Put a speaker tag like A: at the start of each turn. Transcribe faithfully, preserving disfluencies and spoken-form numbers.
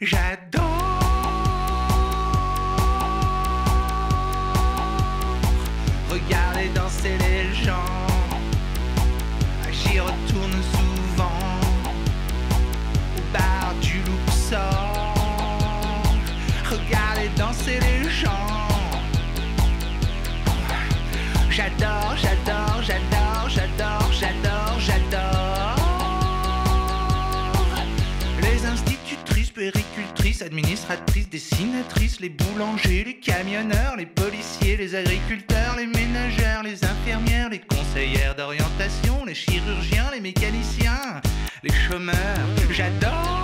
A: J'adore. Regarder danser les gens. J'y retourne souvent. Au bar du Luxor. Regarder danser les gens. J'adore, j'adore, j'adore, j'adore, j'adore, j'adore. Les institutrices, puéricultrices, administratrices, dessinatrices, les boulangers, les camionneurs, les policiers, les agriculteurs, les ménagères, les infirmières, les conseillères d'orientation, les chirurgiens, les mécaniciens, les chômeurs. J'adore.